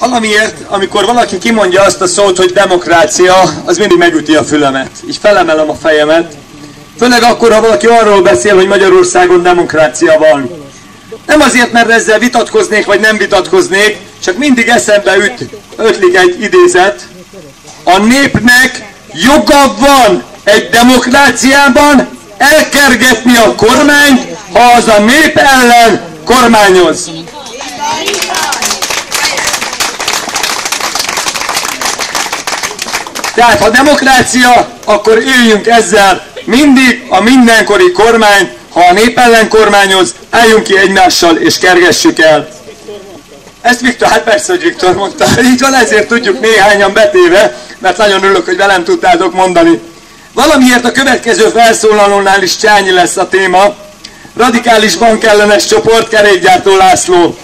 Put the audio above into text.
Valamiért, amikor valaki kimondja azt a szót, hogy demokrácia, az mindig megüti a fülemet. Így felemelem a fejemet. Főleg akkor, ha valaki arról beszél, hogy Magyarországon demokrácia van. Nem azért, mert ezzel vitatkoznék, vagy nem vitatkoznék, csak mindig eszembe ötlik egy idézet. A népnek joga van egy demokráciában elkergetni a kormányt, ha az a nép ellen kormányoz. Tehát ha demokrácia, akkor éljünk ezzel. Mindig a mindenkori kormány, ha a nép ellen kormányoz, álljunk ki egymással és kergessük el. Ezt Viktor, hát persze, hogy Viktor mondta. Így van, ezért tudjuk néhányan betéve, mert nagyon örülök, hogy velem tudtátok mondani. Valamiért a következő felszólalónál is Csányi lesz a téma. Radikális bankellenes csoport, Kerékgyártó László.